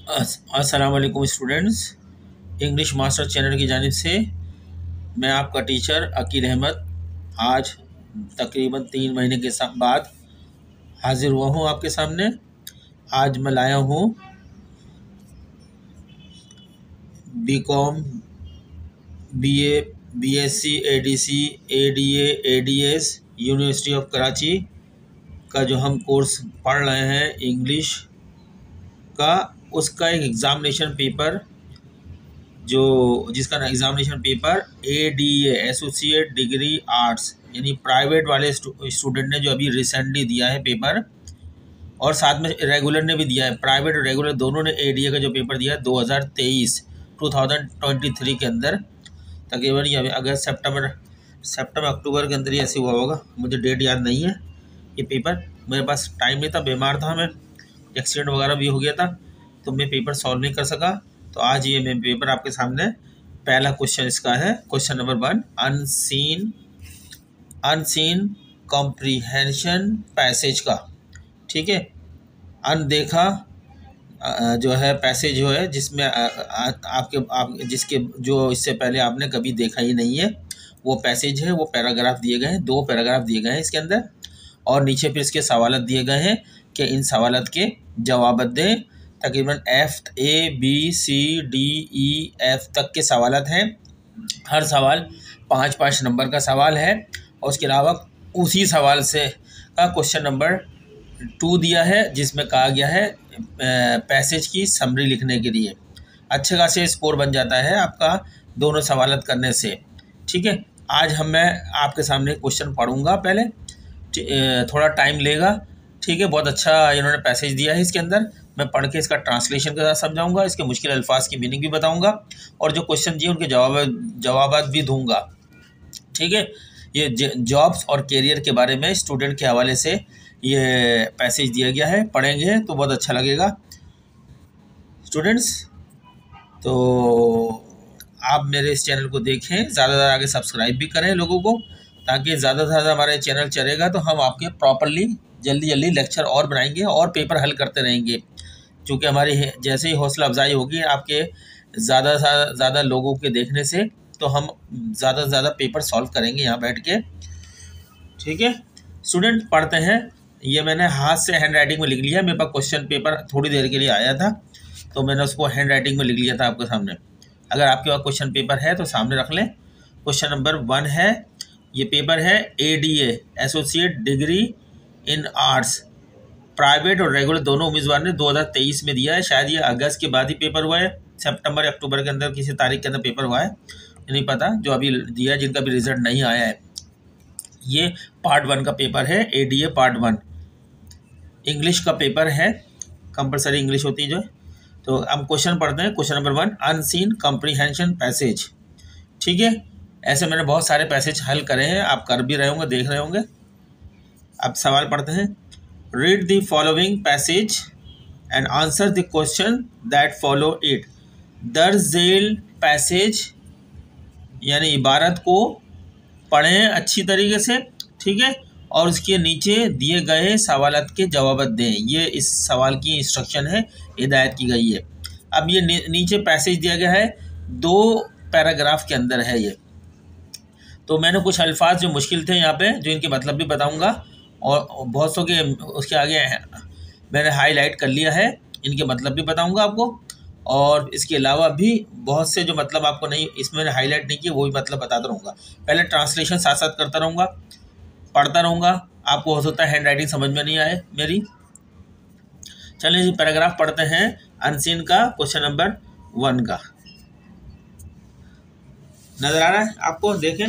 अस्सलाम वालेकुम students. English master channel की जानिब से मैं आपका टीचर अकील अहमद आज तकरीबन 3 महीने के बाद हाजिर हुआ हूँ आपके सामने। आज मैं लाया हूँ BCom, BA, BSc, ADC, ADA, ADS university of Karachi का जो हम कोर्स पढ़ रहे हैं इंग्लिश का, उसका एक एग्ज़ामिनेशन पेपर जो जिसका examination paper ADA associate degree arts यानी प्राइवेट वाले स्टूडेंट ने जो अभी रिसेंटली दिया है पेपर, और साथ में रेगुलर ने भी दिया है, प्राइवेट और रेगुलर दोनों ने एडीए का जो पेपर दिया है 2023 के अंदर, तकरीबन ये अगस्त सितंबर अक्टूबर के अंदर ही ऐसे हुआ होगा, मुझे डेट याद नहीं है। ये पेपर मेरे पास टाइम नहीं था, बीमार था मैं, एक्सीडेंट वगैरह भी हो गया था, तो मैं पेपर सॉल्व नहीं कर सका। तो आज ये मैं पेपर आपके सामने, पहला क्वेश्चन इसका है, question number 1, unseen comprehension passage का। ठीक है, अनदेखा जो है पैसेज जो है जिसमें आप जिसके जो इससे पहले आपने कभी देखा ही नहीं है, वो पैसेज है, वो पैराग्राफ दिए गए हैं, 2 पैराग्राफ दिए गए हैं इसके अंदर, और नीचे फिर इसके सवालत दिए गए हैं कि इन सवालत के जवाब दें। तकरीबन FABCDEF तक के सवालत हैं। हर सवाल 5-5 नंबर का सवाल है, और उसके अलावा उसी सवाल से का क्वेश्चन नंबर 2 दिया है जिसमें कहा गया है पैसेज की समरी लिखने के लिए। अच्छे खासे स्कोर बन जाता है आपका दोनों सवालत करने से। ठीक है, आज मैं आपके सामने क्वेश्चन पढ़ूंगा, पहले थोड़ा टाइम लेगा। ठीक है, बहुत अच्छा इन्होंने पैसेज दिया है इसके अंदर, मैं पढ़ के इसका ट्रांसलेशन के साथ समझाऊंगा, इसके मुश्किल अल्फाज की मीनिंग भी बताऊंगा, और जो क्वेश्चन दिए उनके जवाब भी दूंगा। ठीक है, ये जॉब्स और कैरियर के बारे में स्टूडेंट के हवाले से ये पैसेज दिया गया है, पढ़ेंगे तो बहुत अच्छा लगेगा स्टूडेंट्स। तो आप मेरे इस चैनल को देखें, ज़्यादा से ज़्यादा आगे सब्सक्राइब भी करें लोगों को, ताकि ज़्यादा से ज़्यादा हमारे चैनल चलेगा तो हम आपके प्रॉपरली जल्दी लेक्चर और बनाएंगे और पेपर हल करते रहेंगे। क्योंकि हमारी जैसे ही हौसला अफजाई होगी आपके ज़्यादा से ज़्यादा लोगों के देखने से, तो हम ज़्यादा से ज़्यादा पेपर सॉल्व करेंगे यहाँ बैठ के। ठीक है स्टूडेंट, पढ़ते हैं। ये मैंने हाथ से हैंड राइटिंग में लिख लिया, मेरे पास क्वेश्चन पेपर थोड़ी देर के लिए आया था तो मैंने उसको हैंड राइटिंग में लिख लिया था आपके सामने। अगर आपके पास क्वेश्चन पेपर है तो सामने रख लें। क्वेश्चन नंबर 1 है, ये पेपर है ADA associate degree in arts, private और रेगुलर दोनों उम्मीदवार ने 2023 में दिया है। शायद ये अगस्त के बाद ही पेपर हुआ है, सितंबर अक्टूबर के अंदर किसी तारीख के अंदर पेपर हुआ है, नहीं पता, जो अभी दिया है जिनका भी रिजल्ट नहीं आया है। ये पार्ट 1 का पेपर है, एडीए पार्ट 1 इंग्लिश का पेपर है, कंपलसरी इंग्लिश होती है जो। तो हम क्वेश्चन पढ़ते हैं। Question number 1, unseen comprehension passage. ठीक है, ऐसे मैंने बहुत सारे पैसेज हल करे हैं, आप कर भी रहे होंगे, देख रहे होंगे। अब सवाल पढ़ते हैं। Read the following passage and answer the question that follow it. दर्ज झेल पैसेज यानी इबारत को पढ़ें अच्छी तरीके से, ठीक है, और उसके नीचे दिए गए सवालत के जवाब दें। ये इस सवाल की इंस्ट्रक्शन है, हिदायत की गई है। अब ये नीचे पैसेज दिया गया है, 2 पैराग्राफ के अंदर है ये। तो मैंने कुछ अल्फाज जो मुश्किल थे यहाँ पे, जो इनके मतलब भी बताऊंगा, और बहुत सौ के उसके आगे मैंने हाईलाइट कर लिया है, इनके मतलब भी बताऊंगा आपको। और इसके अलावा भी बहुत से जो मतलब आपको नहीं इसमें मैंने हाईलाइट नहीं किए, वो भी मतलब बताता रहूँगा। पहले ट्रांसलेशन साथ साथ करता रहूँगा, पढ़ता रहूँगा, आपको हो सकता है हैंड राइटिंग समझ में नहीं आए मेरी। चलिए जी, पैराग्राफ पढ़ते हैं अनसीन का, क्वेश्चन नंबर 1 का। नज़र आ रहा है आपको? देखें,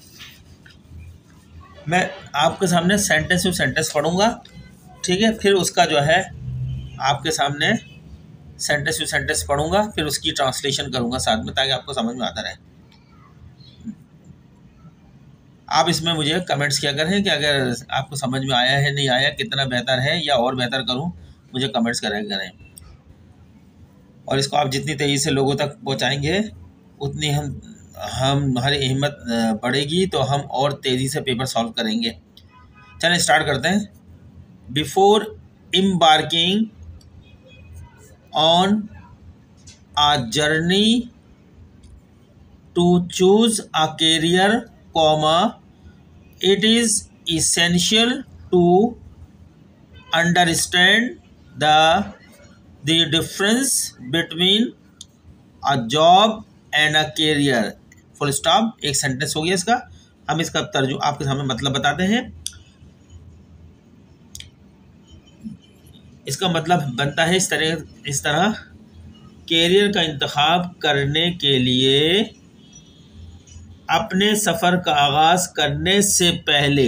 मैं आपके सामने सेंटेंस टू सेंटेंस पढ़ूंगा, ठीक है, फिर उसका जो है आपके सामने सेंटेंस टू सेंटेंस पढ़ूंगा, फिर उसकी ट्रांसलेशन करूंगा साथ में, ताकि आपको समझ में आता रहे। आप इसमें मुझे कमेंट्स किया करें कि अगर आपको समझ में आया है, नहीं आया, कितना बेहतर है या और बेहतर करूं, मुझे कमेंट्स करें। और इसको आप जितनी तेज़ी से लोगों तक पहुंचाएंगे उतनी हमारी हिम्मत बढ़ेगी, तो हम और तेज़ी से पेपर सॉल्व करेंगे। चलें स्टार्ट करते हैं। Before embarking on a journey to choose a career, comma, it is essential to understand the difference between a job and a career, full stop. एक सेंटेंस हो गया इसका। हम इसका तर्जुमा आपके सामने मतलब बताते हैं। इसका मतलब बनता है इस तरह कैरियर का इंतखाब करने के लिए अपने सफ़र का आगाज़ करने से पहले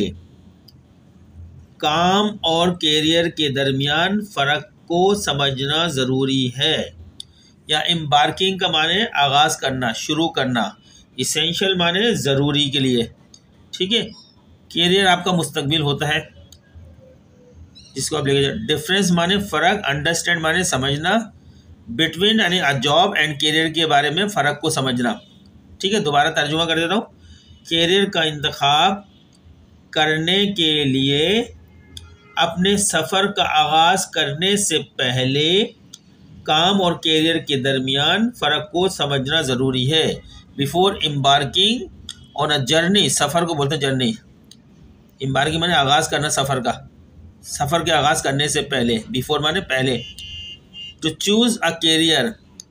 काम और कैरियर के दरमियान फ़र्क को समझना ज़रूरी है। या एम्बार्किंग का माने आगाज़ करना, शुरू करना। इसेंशियल माने ज़रूरी के लिए, ठीक है। कैरियर आपका मुस्तकबिल होता है जिसको आप लेके जाए। डिफरेंस माने फ़र्क, अंडरस्टैंड माने समझना, बिटवीन यानी जॉब एंड कैरियर के बारे में फ़र्क को समझना, ठीक है। दोबारा तर्जुमा कर देता हूँ। कैरियर का इंतखाब करने के लिए अपने सफ़र का आगाज़ करने से पहले काम और कैरियर के दरमियान फ़र्क को समझना ज़रूरी है। Before embarking on a journey, सफ़र को बोलते हैं जर्नी। एम्बार्किंग माने आगाज़ करना सफ़र का, सफ़र के आगाज़ करने से पहले। बिफोर माने पहले। To choose a career,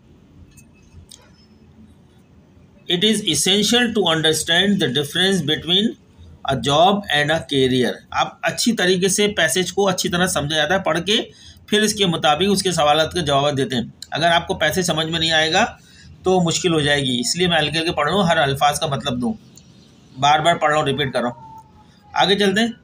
it is essential to understand the difference between a job and a career. आप अच्छी तरीके से पैसेज को अच्छी तरह समझा जाता है पढ़ के, फिर इसके मुताबिक उसके सवालों के जवाब देते हैं। अगर आपको पैसेज समझ में नहीं आएगा तो मुश्किल हो जाएगी, इसलिए मैं हल्के हल्के पढ़ रहा हूँ, हर अल्फाज का मतलब दूँ, बार बार पढ़ रहा हूँ, रिपीट कर रहा हूँ। आगे चलते हैं।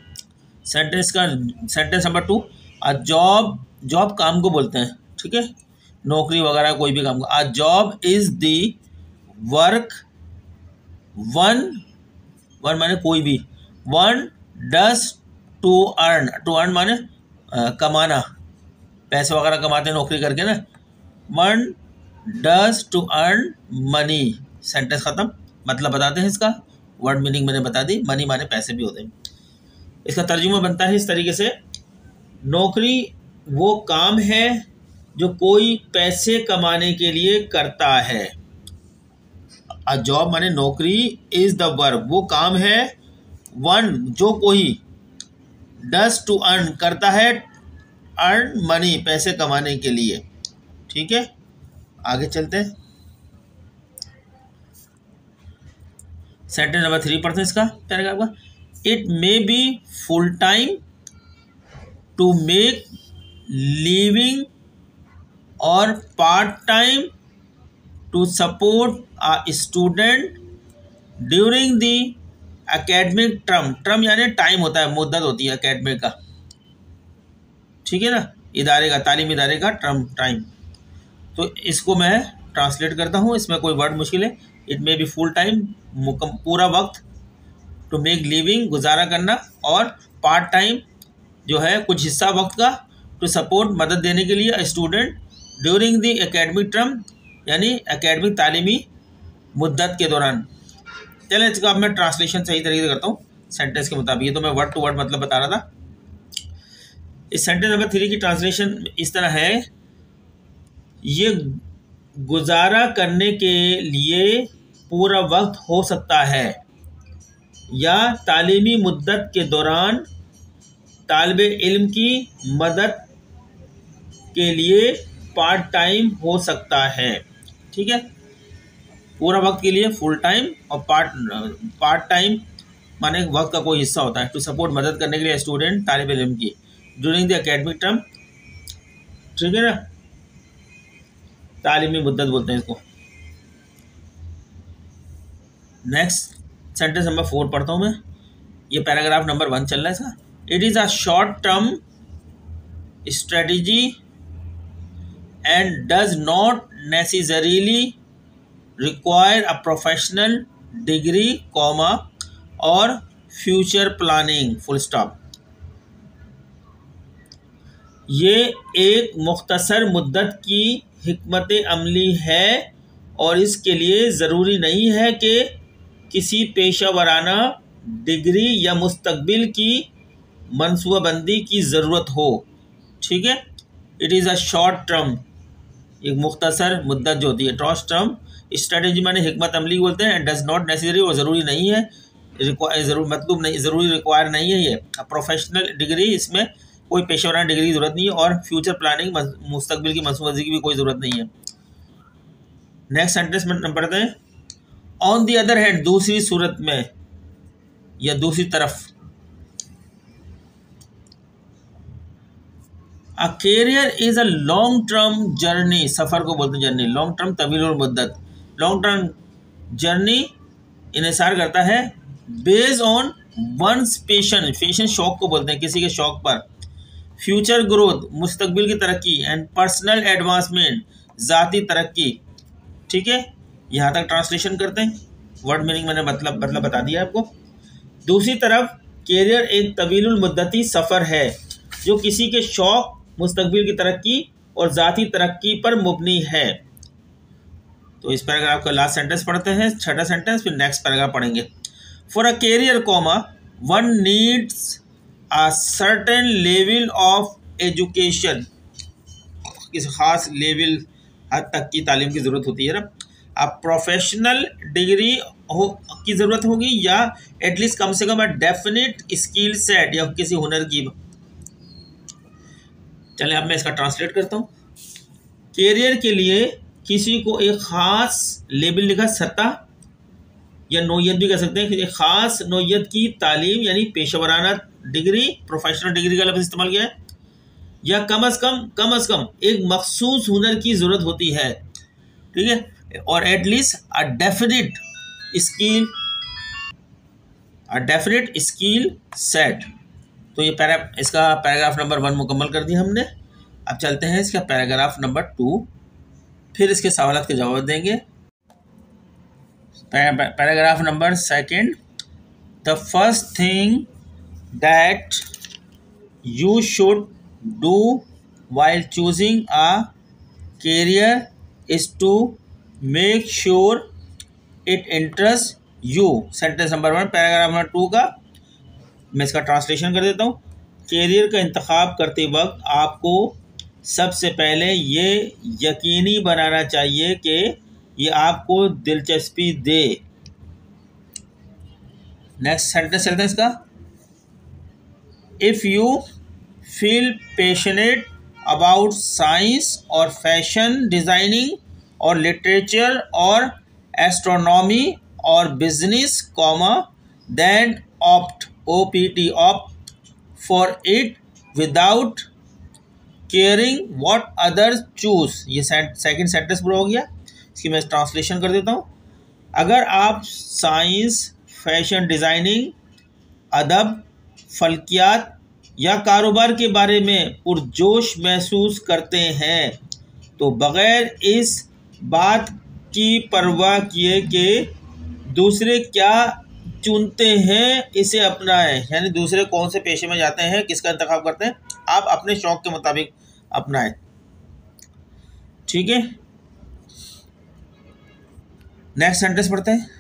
Sentence number 2। अ जॉब काम को बोलते हैं, ठीक है, नौकरी वगैरह कोई भी काम को। A job is the work one माने कोई भी, वन डज टू अर्न माने कमाना, पैसे वगैरह कमाते हैं नौकरी करके ना। One does to earn money, sentence खत्म। मतलब बताते हैं इसका, वर्ड मीनिंग मैंने बता दी, मनी माने पैसे भी होते हैं। इसका तर्जुमा बनता है इस तरीके से, नौकरी वो काम है जो कोई पैसे कमाने के लिए करता है। अ जॉब माने नौकरी, इज द वर्क वो काम है, वन जो कोई, डज टू अर्न करता है, अर्न मनी पैसे कमाने के लिए, ठीक है। आगे चलते हैं। सेंटेंस नंबर 3 पढ़ते हैं इसका पैराग्राफ का। It may be full time to make living और part time to support a student during the academic term यानी टाइम होता है, मुद्दत होती है एकेडमिक का, ठीक है ना, इदारे का, तालीमी इदारे का टाइम। तो इसको मैं ट्रांसलेट करता हूँ, इसमें कोई वर्ड मुश्किल है। It may be full time पूरा वक्त, टू मेक लिविंग गुजारा करना, और पार्ट टाइम जो है कुछ हिस्सा वक्त का, टू सपोर्ट मदद देने के लिए, student during the academic term यानी एकेडमिक तालीमी मुद्दत के दौरान। चलिए इसका अब मैं ट्रांसलेशन सही तरीके से करता हूँ सेंटेंस के मुताबिक। ये तो मैं वर्ड टू वर्ड मतलब बता रहा था। इस सेंटेंस नंबर 3 की ट्रांसलेशन इस तरह है, ये गुजारा करने के लिए पूरा वक्त हो सकता है या तालीमी मुद्दत के दौरान तालिबे इल्म की मदद के लिए पार्ट टाइम हो सकता है, ठीक है। पूरा वक्त के लिए फुल टाइम, और पार्ट टाइम माने वक्त का कोई हिस्सा होता है। टू सपोर्ट मदद करने के लिए स्टूडेंट तालिब इल्म की ड्यूरिंग द एकेडमिक टर्म, ठीक है ना, तालीमी मुद्दत बोलते हैं इसको। नेक्स्ट सेंटेंस नंबर 4 पढ़ता हूँ मैं, ये पैराग्राफ नंबर 1 चल रहा है इसका। It is a short term strategy and does not necessarily require a professional degree, comma, और future planning, full stop। ये एक मुख्तसर मुद्दत की हिकमत अमली है और इसके लिए ज़रूरी नहीं है कि किसी पेशा वराना डिग्री या मुस्तकबिल की मनसूबाबंदी की ज़रूरत हो, ठीक है। It is a short term एक मुख्तसर मुद्दत जो होती है। शॉर्ट टर्म स्ट्रेटेजी माने हिकमत अमली बोलते हैं। एंड डज नॉट नेसेसरी, और ज़रूरी नहीं है, मतलब नहीं ज़रूरी रिक्वायर नहीं है ये। प्रोफेशनल डिग्री, इसमें कोई पेशेवराना डिग्री की ज़रूरत नहीं है। और फ्यूचर प्लानिंग, मुस्तकबिल की मनसूबाबंदी की भी कोई ज़रूरत नहीं है। नेक्स्ट सेंटेंस में पढ़ते हैं। ऑन दी अदर हैंड, दूसरी सूरत में या दूसरी तरफ, a career is a long term journey, सफ़र को बोलते हैं जर्नी। लॉन्ग टर्म तवील और मुद्दत, लॉन्ग टर्म जर्नी इन्हिसार करता है based on one's passion, passion शौक को बोलते हैं, किसी के शौक पर। फ्यूचर ग्रोथ, मुस्तकबिल की तरक्की। एंड पर्सनल एडवांसमेंट, ज़ाती तरक्की। ठीक है, यहाँ तक ट्रांसलेशन करते हैं। वर्ड मीनिंग मैंने मतलब बता दिया आपको। दूसरी तरफ कैरियर एक तवील मुद्दती सफ़र है जो किसी के शौक, मुस्तकबिल की तरक्की और ज़ाती तरक्की पर मुबनी है। तो इस पैराग्राफ का लास्ट सेंटेंस पढ़ते हैं, छठा सेंटेंस, फिर नेक्स्ट पैराग्राफ पढ़ेंगे। For a career comma one needs a certain level of education, किसी खास लेवल हद तक की तालीम की ज़रूरत होती है ना। अब प्रोफेशनल डिग्री की ज़रूरत होगी, या एटलीस्ट कम से कम डेफिनेट स्किल सेट, या किसी हुनर की। चलिए अब मैं इसका ट्रांसलेट करता हूँ। कैरियर के लिए किसी को एक ख़ास लेवल लिखा, सतह या नौयत भी कह सकते हैं, एक ख़ास नौयत की तालीम यानी पेशेवराना डिग्री, प्रोफेशनल डिग्री का लफ्ज़ इस्तेमाल किया है, या कम अज़ कम एक मखसूस हुनर की ज़रूरत होती है। ठीक है, और at least a definite skill set. तो ये इसका पैराग्राफ नंबर 1 मुकम्मल कर दिया हमने। अब चलते हैं इसका पैराग्राफ नंबर 2, फिर इसके सवालात के जवाब देंगे। Paragraph number 2, the first thing that you should do while choosing a career is to make sure it interests you। Sentence number 1 paragraph number 2 का मैं इसका ट्रांसलेशन कर देता हूँ। कैरियर का इंतखाब करते वक्त आपको सबसे पहले ये यकीनी बनाना चाहिए कि ये आपको दिलचस्पी दे। नेक्स्ट सेंटेंस चलते हैं इसका। If you feel passionate about science or fashion designing or literature or astronomy or business, then opt for it without caring what others choose। ये सेकंड सेंटेंस पूरा हो गया। इसकी मैं ट्रांसलेशन कर देता हूँ। अगर आप साइंस, फैशन डिज़ाइनिंग, अदब, फल्कियात या कारोबार के बारे में पुरजोश महसूस करते हैं तो बग़ैर इस बात की परवाह किए कि दूसरे क्या चुनते हैं इसे अपनाएं। यानी दूसरे कौन से पेशे में जाते हैं, किसका इंतखाब करते हैं, आप अपने शौक़ के मुताबिक अपनाएं। ठीक है, नेक्स्ट सेंटेंस पढ़ते हैं।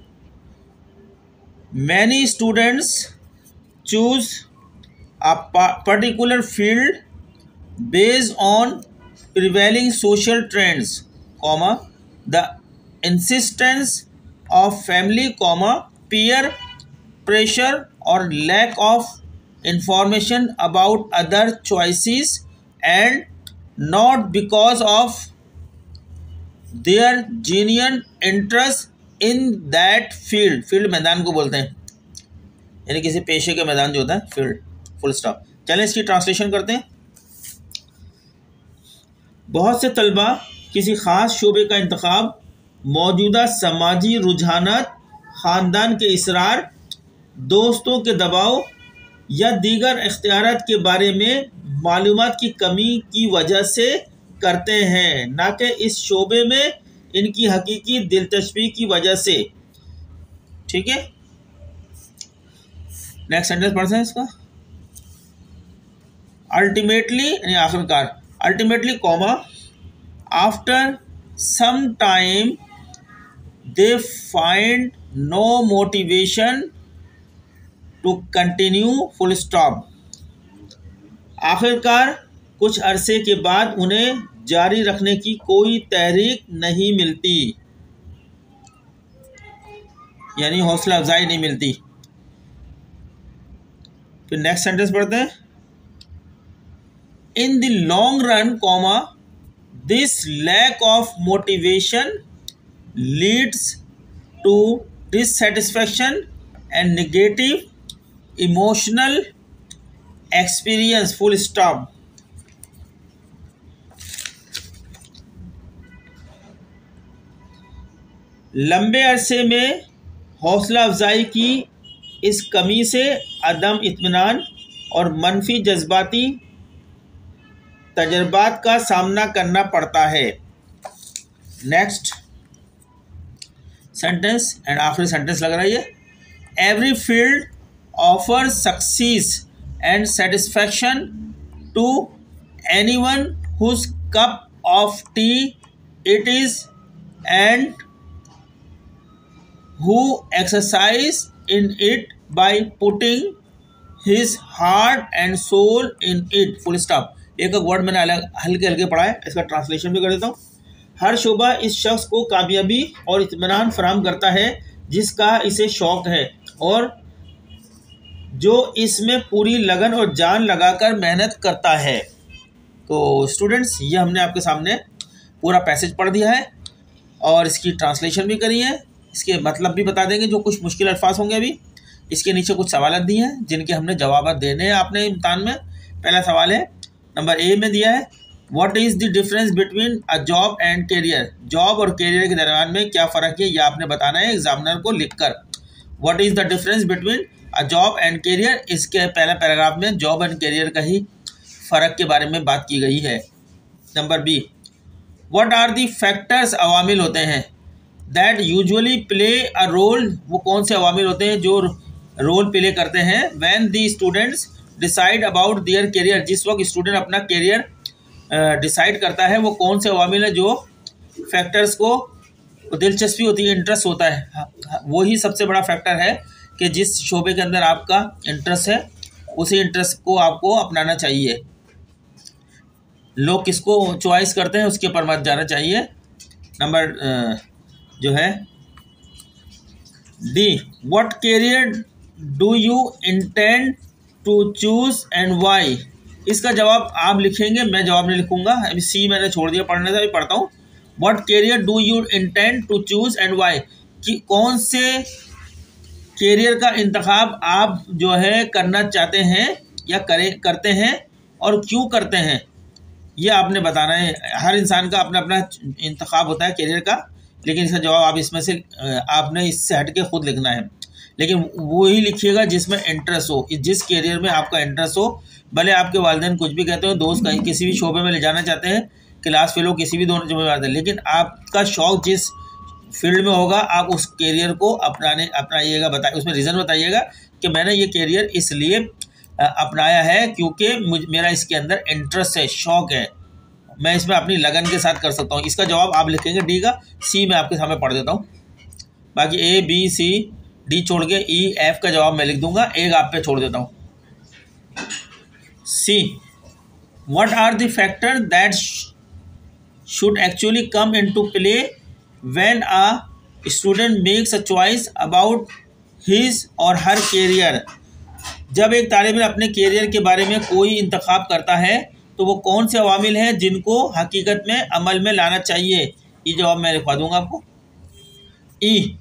Many students choose a particular field based on prevailing social trends, the insistence of family, peer pressure or lack of information about other choices, and not because of their genuine interest in that field। Field मैदान को बोलते हैं, यानी किसी पेशे का मैदान जो होता है, फील्ड, फुल स्टॉप। चलें इसकी ट्रांसलेशन करते हैं। बहुत से तलबा किसी ख़ास शोबे का इंतखाब मौजूदा समाजी रुझानात, ख़ानदान के इसरार, दोस्तों के दबाव या दीगर इख्तियारात के बारे में मालूमात की कमी की वजह से करते हैं, ना कि इस शोबे में इनकी हकीकी दिलचस्पी की वजह से। ठीक है, नेक्स्ट सेंटेंस पढ़ते हैं इसका। अल्टीमेटली यानी आखिरकार, ultimately after some time they find no motivation to continue, full stop. आखिरकार कुछ अरसे के बाद उन्हें जारी रखने की कोई तहरीक नहीं मिलती, यानी हौसला अफजाई नहीं मिलती। फिर नेक्स्ट सेंटेंस पढ़ते हैं। In the long run comma this lack of motivation leads to dissatisfaction and negative emotional experience, full stop. लंबे अरसे में हौसला अफजाई की इस कमी से अदम इत्मीनान और मनफी जज्बाती तजर्बात का सामना करना पड़ता है। नेक्स्ट सेंटेंस एंड आखिरी सेंटेंस लग रहा है ये। Every field offer success and satisfaction to anyone whose cup of tea it is and who exercise in it by putting his heart and soul in it, full stop। एक word मैंने अलग हल्के हल्के पढ़ा है, इसका ट्रांसलेशन भी कर देता हूँ। हर शोबा इस शख्स को कामयाबी और इत्मीनान फराहम करता है जिसका इसे शौक है और जो इसमें पूरी लगन और जान लगाकर मेहनत करता है। तो स्टूडेंट्स, ये हमने आपके सामने पूरा पैसेज पढ़ दिया है और इसकी ट्रांसलेशन भी करी है, इसके मतलब भी बता देंगे जो कुछ मुश्किल अल्फाज होंगे। अभी इसके नीचे कुछ सवाल दिए हैं जिनके हमने जवाब देने हैं आपने इम्तिहान में। पहला सवाल है, नंबर ए में दिया है, what is the difference between a job and career. Job और कैरियर के दरमियान में क्या फ़र्क है, ये आपने बताना है एग्जामिनर को लिखकर। What is the difference between a job and career, इसके पहले पैराग्राफ में जॉब एंड कैरियर का ही फ़र्क के बारे में बात की गई है। Number B, what are the factors, अवामिल होते हैं, that usually play a role, वो कौन से अवामिल होते हैं जो रोल प्ले करते हैं, when the students decide about their career, जिस वक्त स्टूडेंट अपना कैरियर डिसाइड करता है वो कौन से अवामिल है जो फैक्टर्स को दिलचस्पी होती है, इंटरेस्ट होता है, वो ही सबसे बड़ा फैक्टर है कि जिस शोबे के अंदर आपका इंटरेस्ट है उसी इंटरेस्ट को आपको अपनाना चाहिए। लोग किसको चॉइस करते हैं उसके पर मत जाना चाहिए। नंबर जो है D, what career do you intend to choose and why, इसका जवाब आप लिखेंगे, मैं जवाब नहीं लिखूंगा। अभी सी मैंने छोड़ दिया पढ़ने से, अभी पढ़ता हूँ। What career do you intend to choose and why, कि कौन से कैरियर का इंतखाब आप जो है करना चाहते हैं या करते हैं और क्यों करते हैं, ये आपने बताना है। हर इंसान का अपना अपना इंतखाब होता है कैरियर का, लेकिन इसका जवाब आप इसमें से आपने इससे हट के खुद लिखना है, लेकिन वो ही लिखिएगा जिसमें इंटरेस्ट हो, जिस कैरियर में आपका इंटरेस्ट हो। भले आपके वालिदैन कुछ भी कहते हो, दोस्त कहीं किसी भी शोबे में ले जाना चाहते हैं, क्लास फेलो किसी भी दोनों जिम्मेदार हैं, लेकिन आपका शौक जिस फील्ड में होगा आप उस कैरियर को अपनाइएगा, उसमें रीज़न बताइएगा कि मैंने ये कैरियर इसलिए अपनाया है क्योंकि मेरा इसके अंदर इंटरेस्ट है, शौक है, मैं इसमें अपनी लगन के साथ कर सकता हूँ। इसका जवाब आप लिखेंगे डी का। सी मैं आपके सामने पढ़ देता हूँ, बाकी ए बी सी डी छोड़ के ई एफ का जवाब मैं लिख दूंगा, एक आप पे छोड़ देता हूँ। C, what are the factor that should actually come into play when a student makes a choice about his or her career, जब एक तालिब इल्म अपने कैरियर के बारे में कोई इंतखाब करता है तो वो कौन से अवामिल हैं जिनको हकीकत में अमल में लाना चाहिए, ये जवाब मैं लिखवा दूंगा आपको। E,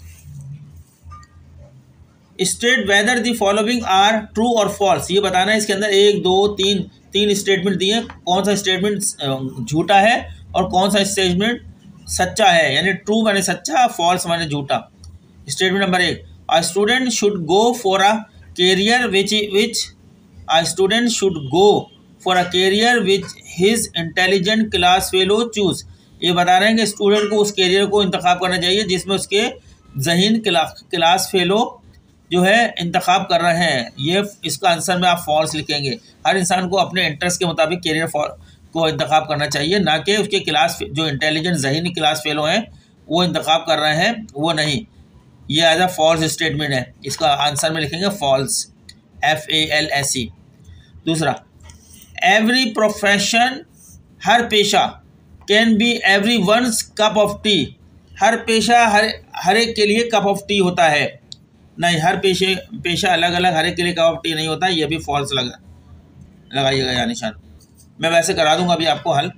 state whether the following are true or false, ये बताना है। इसके अंदर एक दो तीन स्टेटमेंट दिए, कौन सा स्टेटमेंट झूठा है और कौन सा स्टेटमेंट सच्चा है, यानी ट्रू माने सच्चा, फॉल्स माने झूठा। स्टेटमेंट नंबर एक, a student should go for a career which a student should go for a career which his intelligent class fellow choose, ये बता रहे हैं कि स्टूडेंट को उस कैरियर को इंतखाब करना चाहिए जिसमें उसके ज़हीन क्लास फेलो जो है इंतखाब कर रहे हैं। ये इसका आंसर में आप फॉल्स लिखेंगे। हर इंसान को अपने इंटरेस्ट के मुताबिक कैरियर को इंतखाब करना चाहिए, ना कि उसके क्लास जो इंटेलिजेंट ज़हीनी क्लास फेलो हैं वो इंतखाब कर रहे हैं, वो नहीं। ये एज अ फॉल्स स्टेटमेंट है, इसका आंसर में लिखेंगे फॉल्स, FALSE। दूसरा, एवरी प्रोफेशन हर पेशा can be everyone's cup of tea. हर पेशा हर एक के लिए कप ऑफ टी होता है। नहीं, हर पेशा अलग अलग हर एक के लिए कप ऑफ टी नहीं होता, ये भी फॉल्स लगाइएगा या निशान। मैं वैसे करा दूंगा अभी आपको हल।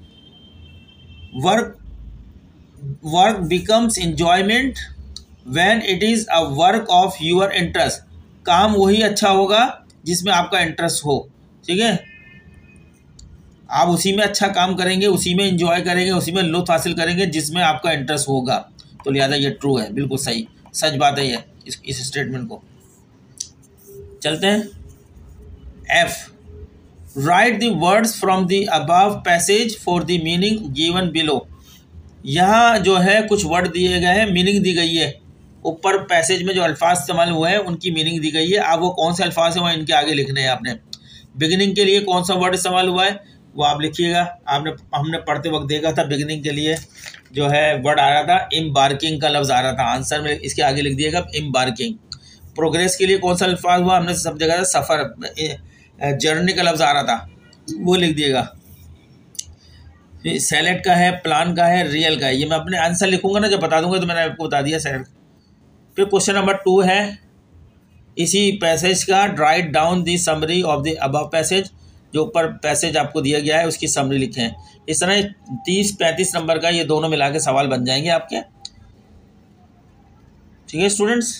Work becomes enjoyment when it is a work of your interest. काम वही अच्छा होगा जिसमें आपका इंटरेस्ट हो, ठीक है। आप उसी में अच्छा काम करेंगे, उसी में इंजॉय करेंगे, उसी में लुत्फ हासिल करेंगे जिसमें आपका इंटरेस्ट होगा। तो लिहाजा ये ट्रू है, बिल्कुल सही, सच बात है ये इस स्टेटमेंट को। चलते हैं F. Write the words from the above passage for the meaning given below. यहाँ जो है कुछ वर्ड दिए गए हैं, मीनिंग दी गई है। ऊपर पैसेज में जो अल्फाज इस्तेमाल हुए हैं उनकी मीनिंग दी गई है। अब वो कौन से अल्फाज हैं वो इनके आगे लिखने हैं आपने। बिगिनिंग के लिए कौन सा वर्ड इस्तेमाल हुआ है वो आप लिखिएगा। हमने पढ़ते वक्त देखा था बिगिनिंग के लिए जो है वर्ड आ रहा था एम्बार्किंग का लफ्ज़ आ रहा था। आंसर में इसके आगे लिख दिएगा एम्बार्किंग। प्रोग्रेस के लिए कौन सा अल्फाज हुआ, हमने सब जगह सफ़र जर्नी का लफ्ज़ आ रहा था, वो लिख दिएगा। सेलेक्ट का है, प्लान का है, रियल का है। ये मैं अपने आंसर लिखूंगा ना जब बता दूंगा, तो मैंने आपको बता दिया सेलेक्ट। फिर क्वेश्चन नंबर 2 है इसी पैसेज का, write down the summary of the above passage. जो ऊपर पैसेज आपको दिया गया है उसकी समरी लिखें। इस तरह 30-35 नंबर का ये दोनों मिला के सवाल बन जाएंगे आपके, ठीक है स्टूडेंट्स।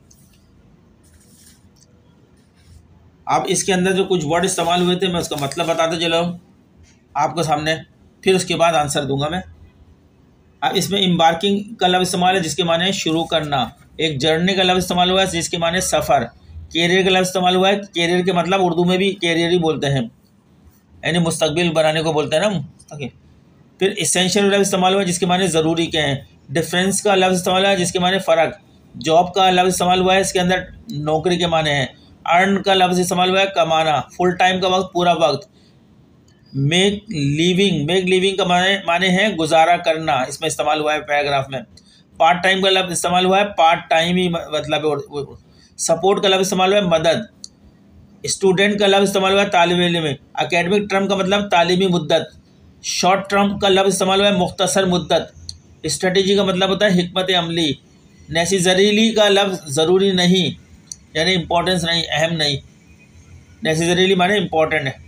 अब इसके अंदर जो कुछ वर्ड इस्तेमाल हुए थे मैं उसका मतलब बताते चलो आपको सामने, फिर उसके बाद आंसर दूंगा मैं। अब इसमें एम्बार्किंग का लफ्ज़ इस्तेमाल है जिसके माने शुरू करना। एक जर्नी का लफ्ज़ इस्तेमाल हुआ है जिसके माने सफ़र। कैरियर का लफ्ज़ इस्तेमाल हुआ है। कैरियर के मतलब उर्दू में भी कैरियर ही बोलते हैं, यानी मुस्तकबिल बनाने को बोलते हैं ना। ओके। फिर एसेंशियल लफ्ज़ इस्तेमाल हुआ है जिसके माने ज़रूरी के हैं। डिफरेंस का लफ्ज़ इस्तेमाल हुआ है जिसके माने फ़र्क। जॉब का लफ्ज़ इस्तेमाल हुआ है, इसके अंदर नौकरी के माने हैं। अर्न का लफ्ज़ इस्तेमाल हुआ है कमाना। फुल टाइम का वक्त, पूरा वक्त। मेक लिविंग का माने हैं गुजारा करना, इसमें इस्तेमाल हुआ है पैराग्राफ में। पार्ट टाइम का लफ्ज़ इस्तेमाल हुआ है, पार्ट टाइम ही मतलब। सपोर्ट का लफ्ज़ इस्तेमाल हुआ है मदद। स्टूडेंट का लफ्ज़ इस्तेमाल हुआ है तालिब इल्म में। एकेडमिक टर्म का मतलब तालीमी मुद्दत। शॉर्ट टर्म का लफ्ज़ इस्तेमाल हुआ है मुख्तसर मुद्दत। स्ट्रेटेजी का मतलब होता है हिकमत अमली। नेसेसरीली का लफ्ज़ ज़रूरी नहीं, यानी इम्पोर्टेंस नहीं, अहम नहीं। नेसेसरीली माने इम्पोर्टेंट है,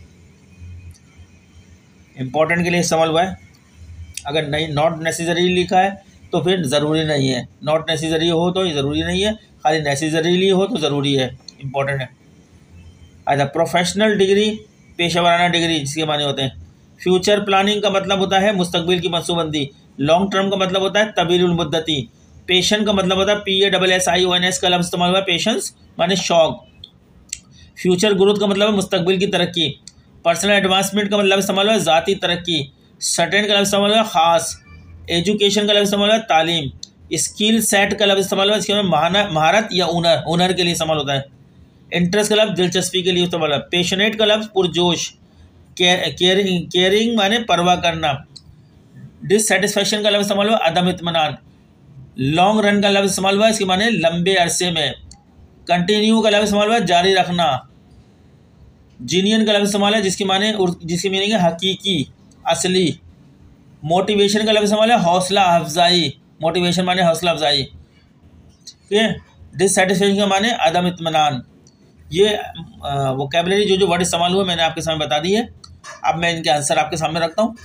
इम्पोर्टेंट के लिए इस्तेमाल हुआ है। अगर नहीं नॉट नेसेसरी लिखा है तो फिर ज़रूरी नहीं है। नॉट नेसेसरी हो तो ज़रूरी नहीं है, खाली नेसेसरीली हो तो ज़रूरी है, इम्पोर्टेंट है। अच्छा, प्रोफेशनल डिग्री पेशा वाराना डिग्री जिसके माने होते हैं। फ्यूचर प्लानिंग का मतलब होता है मुस्तकबिल की मनसूबबंदी। लॉन्ग टर्म का मतलब होता है तवीलुल मुद्दती। पेशन का मतलब होता है PASSIONS का लफ्ज़ इस्तेमाल हुआ है पेशेंस माने शौक। फ्यूचर ग्रोथ का मतलब है मुस्तकबिल की तरक्की। पर्सनल एडवांसमेंट का मतलब इस्तेमाल हुआ है ज़ाती तरक्की। सर्टेन का लफ्ज़ इस्तेमाल हुआ है ख़ास। एजुकेशन का लफ्ज़ इस्तेमाल हुआ है तालीम। स्किल सेट का लफ्ज़ इस्तेमाल हुआ है, इसके महारत या हुनर के लिए इस्तेमाल होता है। इंटरेस्ट का लफ्ज़ दिलचस्पी के लिए इस्तेमाल है। पैशनेट का लफ्ज़ पुरजोश। केयरिंग माने परवाह करना। डिससेटिस्फैक्शन का लफ्ज़ इस्तेमाल हुआ अदम इत्मीनान। लॉन्ग रन का लफ्ज़ इस्तेमाल हुआ इसके माने लंबे अरसे में। कंटिन्यू का लफ्ज़ इस्तेमाल हुआ जारी रखना। जीनियन का लफ्ज़ इस्तेमाल है जिसकी मीनिंग है हकीकी, असली। मोटिवेशन का लफ्ज़ इस्तेमाल है हौसला अफजाई। मोटिवेशन माने हौसला अफजाई, ठीक है। डिससेटिस्फैक्शन का माने अदम इत्मीनान। ये वोकैबुलरी जो वर्ड इस्तेमाल हुए मैंने आपके सामने बता दी है। अब मैं इनके आंसर आपके सामने रखता हूँ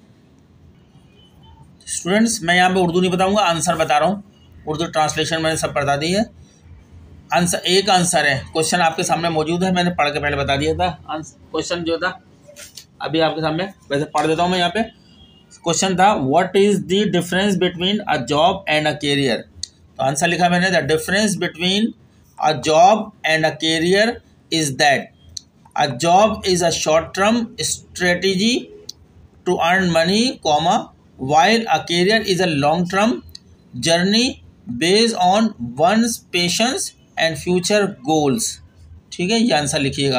स्टूडेंट्स। मैं यहाँ पे उर्दू नहीं बताऊँगा, आंसर बता रहा हूँ। उर्दू ट्रांसलेशन मैंने सब बता दी है। आंसर एक आंसर है, क्वेश्चन आपके सामने मौजूद है, मैंने पढ़ के पहले बता दिया था। क्वेश्चन जो था अभी आपके सामने वैसे पढ़ देता हूँ मैं। यहाँ पे क्वेश्चन था what is the difference between a job and a career. तो आंसर लिखा मैंने the difference between a job and a career is that a job is a short term strategy to earn money comma while a career is a long term journey based on one's patience and future goals। ठीक है, ये answer लिखिएगा।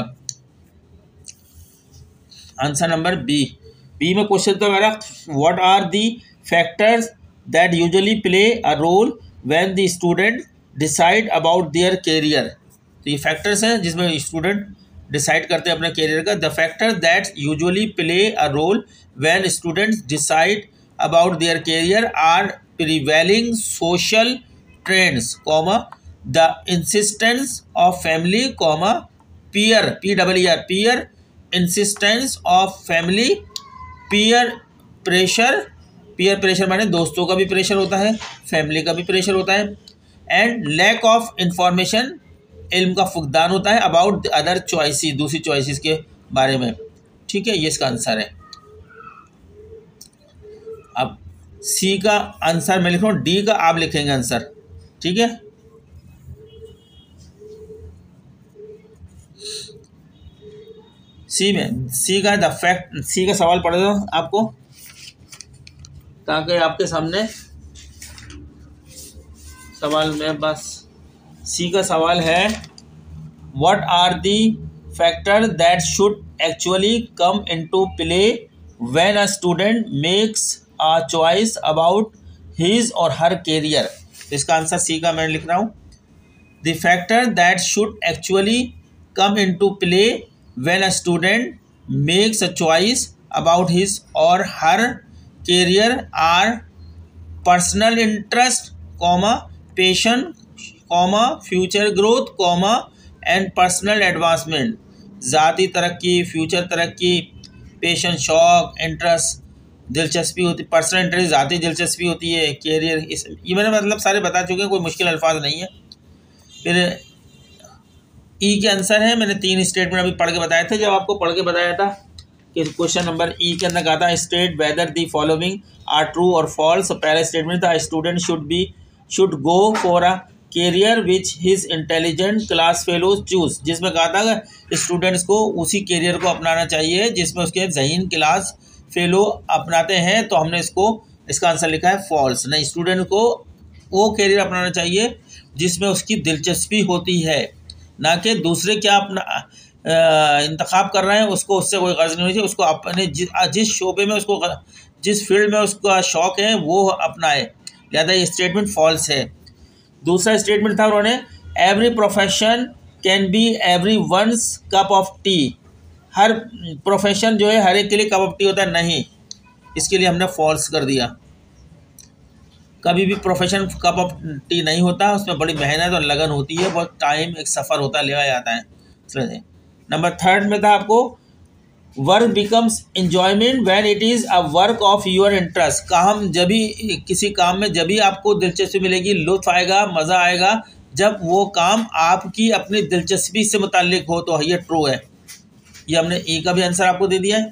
Answer number B में question था मेरा what are the factors that usually play a role when the student decide about their career. तो ये factors हैं जिसमें स्टूडेंट डिसाइड करते हैं अपने करियर का। The factor that usually play a role when students decide about their career are prevailing social trends, comma the insistence of family, comma peer peer insistence of family, peer pressure माने दोस्तों का भी pressure होता है, family का भी pressure होता है, एंड लैक ऑफ इंफॉर्मेशन, इल्म का फुकदान होता है, अबाउट अदर चॉइसेस, दूसरी चॉइसेस के बारे में। ठीक है, ये इसका आंसर है। अब सी का आंसर मैं लिख रहा हूँ, डी का आप लिखेंगे आंसर। ठीक है, सी का सवाल पढ़ दो आपको, ताकि आपके सामने सवाल में बस सी का सवाल है, what are the factor that should actually come into play when a student makes a choice about his or her career. इसका आंसर सी का मैं लिख रहा हूँ, the factor that should actually come into play when a student makes a choice about his or her career are personal interest, comma passion, comma future growth, comma and personal advancement. ज़ाती तरक्की, future तरक्की, passion शौक, interest दिलचस्पी होती, personal interest ज़ाती दिलचस्पी होती है, कैरियर इस ये मैंने मतलब सारे बता चुके हैं, कोई मुश्किल अल्फाज नहीं है। फिर ई के आंसर है, मैंने 3 स्टेटमेंट अभी पढ़ के बताए थे, जब आपको पढ़ के बताया था कि क्वेश्चन नंबर ई के अंदर कहा था state whether the following are true or false. पहला स्टेटमेंट था student should go for a career which his intelligent class fellows choose, जिसमें कहा था स्टूडेंट्स को उसी कैरियर को अपनाना चाहिए जिसमें उसके ज़हीन क्लास फेलो अपनाते हैं, तो हमने इसका आंसर लिखा है फॉल्स। नहीं, स्टूडेंट को वो कैरियर अपनाना चाहिए जिसमें उसकी दिलचस्पी होती है, ना कि दूसरे क्या अपना इंतखाब कर रहे हैं उसको उससे कोई गर्ज नहीं होनी चाहिए, उसको अपने जिस शोबे में उसको जिस फील्ड में उसका शौक है वो अपनाए, लिहाजा ये स्टेटमेंट फॉल्स है। दूसरा स्टेटमेंट था उन्होंने every profession can be everyone's cup of tea, हर प्रोफेशन जो है हर एक के लिए कप ऑफ टी होता है, नहीं, इसके लिए हमने फॉल्स कर दिया। कभी भी प्रोफेशन कप ऑफ टी नहीं होता, उसमें बड़ी मेहनत और लगन होती है, बहुत टाइम एक सफ़र होता है, लिया जाता है। इसलिए नंबर 3 में था आपको work becomes enjoyment when it is a work of your interest. काम जब भी किसी काम में जब भी आपको दिलचस्पी मिलेगी, लुत्फ आएगा, मज़ा आएगा, जब वो काम आपकी अपनी दिलचस्पी से मुताल्लिक हो, तो ये ट्रू है। ये हमने ई का भी आंसर आपको दे दिया है।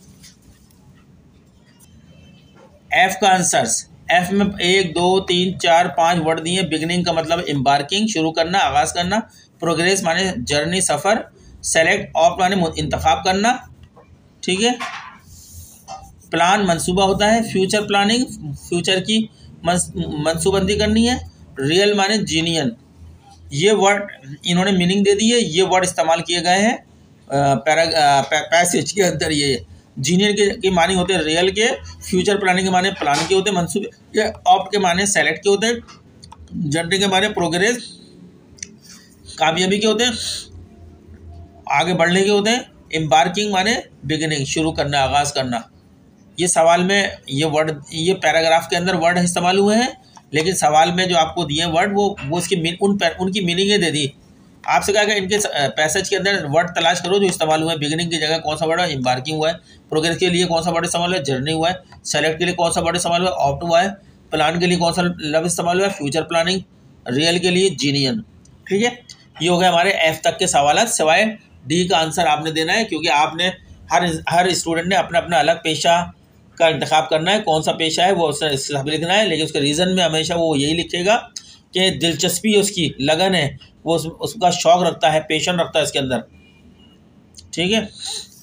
एफ का आंसर, एफ में 1 2 3 4 5 वर्ड दिए। बिगनिंग का मतलब एम्बार्किंग, शुरू करना, आगाज़ करना। प्रोग्रेस माने जर्नी, सफ़र। सेलेक्ट ऑफ माने इंतखाब करना, ठीक है। प्लान मंसूबा होता है। फ्यूचर प्लानिंग, फ्यूचर की मंसूबंदी करनी है। रियल माने जीनियन। ये वर्ड इन्होंने मीनिंग दे दी है, ये वर्ड इस्तेमाल किए गए हैं पैसेज के अंदर। ये जीनियन के माने होते हैं रियल के, फ्यूचर प्लानिंग के माने प्लान के होते हैं, मंसूबे के, ऑप्ट के माने सेलेक्ट के होते हैं, जर्नी के माने प्रोग्रेस कामयाबी के होते हैं, आगे बढ़ने के होते हैं। एम्बार्किंग माने बिगिनिंग, शुरू करना, आगाज़ करना। ये सवाल में ये वर्ड, ये पैराग्राफ के अंदर वर्ड इस्तेमाल हुए हैं, लेकिन सवाल में जो आपको दिए वर्ड वो इसकी उनकी मीनिंगें दे दी। आपसे कहा कि इनके पैसेज के अंदर वर्ड तलाश करो जो इस्तेमाल हुआ है। बिगिनिंग की जगह कौन सा वर्ड है, एम्बार्किंग हुआ है। प्रोग्रेस के लिए कौन सा वर्ड इस्तेमाल हुआ है, जर्नी हुआ है। सेलेक्ट के लिए कौन सा वर्ड इस्तेमाल हुआ है, ऑप्ट हुआ है। प्लान के लिए कौन सा लफ्ज़ इस्तेमाल हुआ है, फ्यूचर प्लानिंग। रियल के लिए जीनियन, ठीक है। ये हो गया हमारे एफ तक के सवाल, सिवाय डी का आंसर आपने देना है, क्योंकि आपने हर स्टूडेंट ने अपना अपना अलग पेशा का इंतखाब करना है। कौन सा पेशा है वो उससे लिखना है, लेकिन उसके रीज़न में हमेशा वो यही लिखेगा कि दिलचस्पी उसकी, लगन है, वो उसका शौक़ रखता है, पैशन रखता है इसके अंदर, ठीक है।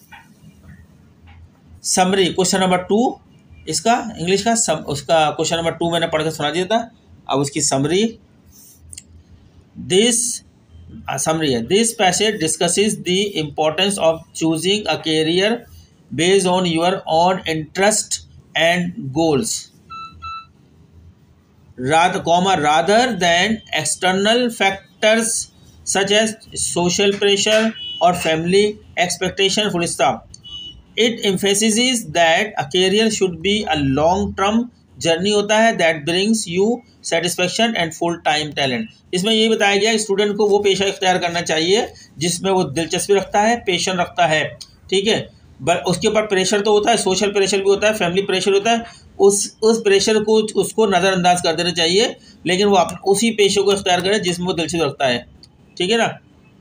समरी क्वेश्चन नंबर 2 इसका इंग्लिश का उसका क्वेश्चन नंबर 2 मैंने पढ़ के सुना दिया था। अब उसकी समरी समरी है, this passage discusses the importance of choosing a career based on your own interest and goals rather than external factors such as social pressure, और family expectation full stop. It emphasis that a career should be a long term journey होता है that brings you satisfaction and full time talent. इसमें यही बताया गया कि student को वो पेशा इख्तियार करना चाहिए जिसमें वो दिलचस्पी रखता है, पेशन रखता है, ठीक है। उसके ऊपर प्रेशर तो होता है, सोशल प्रेशर भी होता है, फैमिली प्रेशर होता है, उस प्रेशर को उसको नज़रअंदाज कर देना चाहिए, लेकिन वो उसी पेशे को इख्तियार करे जिसमें वो दिलचस्पी रखता है, ठीक है ना।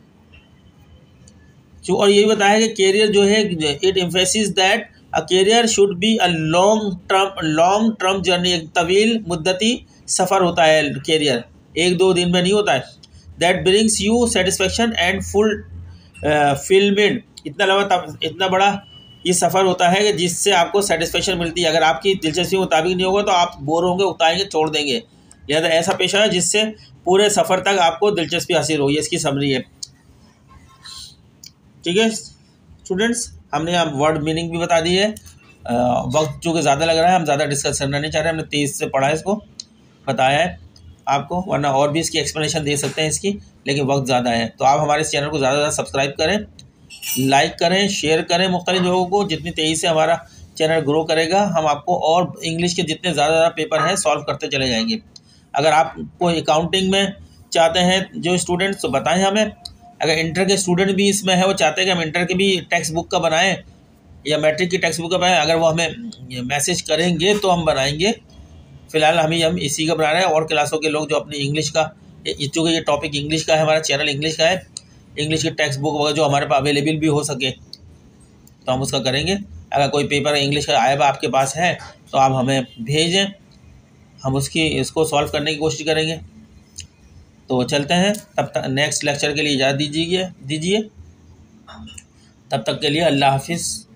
और यही बताया कि कैरियर जो है, it emphasis that a career should be a long term journey, एक तवील मुद्दती सफ़र होता है कैरियर, 1-2 दिन में नहीं होता है। That brings you satisfaction and fulfilment, इतना बड़ा ये सफ़र होता है कि जिससे आपको सेटिस्फेक्शन मिलती है। अगर आपकी दिलचस्पी मुताबिक नहीं होगा तो आप बोर होंगे, उतारेंगे, छोड़ देंगे। यह ऐसा पेशा है जिससे पूरे सफ़र तक आपको दिलचस्पी हासिल होगी, इसकी समरी है, ठीक है स्टूडेंट्स। हमने यहाँ वर्ड मीनिंग भी बता दी है। वक्त चूँकि ज़्यादा लग रहा है, हम ज़्यादा डिस्कस करना नहीं चाह रहे, हमने तेज़ से पढ़ा है, इसको बताया है आपको, वरना और भी इसकी एक्सप्लेनेशन दे सकते हैं इसकी, लेकिन वक्त ज़्यादा है। तो आप हमारे इस चैनल को ज़्यादा से ज़्यादा सब्सक्राइब करें, लाइक करें, शेयर करें मुख्तलिफ लोगों को। जितनी तेज़ी से हमारा चैनल ग्रो करेगा, हम आपको और इंग्लिश के जितने ज़्यादा पेपर हैं सॉल्व करते चले जाएंगे। अगर आप कोई अकाउंटिंग में चाहते हैं जो स्टूडेंट्स, तो बताएं हमें। अगर इंटर के स्टूडेंट भी इसमें है, वो चाहते हैं कि हम इंटर की भी टेक्स्ट बुक का बनाएं या मैट्रिक की टेक्स्ट बुक का बनाएं, अगर वो हमें मैसेज करेंगे तो हम बनाएंगे। फ़िलहाल हम इसी का बना रहे हैं। और क्लासों के लोग जो अपनी इंग्लिश का, चूँकि ये टॉपिक इंग्लिश का है, हमारा चैनल इंग्लिश का है, इंग्लिश की टेक्स्ट बुक वगैरह जो हमारे पास अवेलेबल भी हो सके तो हम उसका करेंगे। अगर कोई पेपर इंग्लिश का आया हुआ आपके पास है तो आप हमें भेजें, हम इसको सॉल्व करने की कोशिश करेंगे। तो चलते हैं, तब तक नेक्स्ट लेक्चर के लिए इजाज़त दीजिए। तब तक के लिए अल्लाह हाफिज़।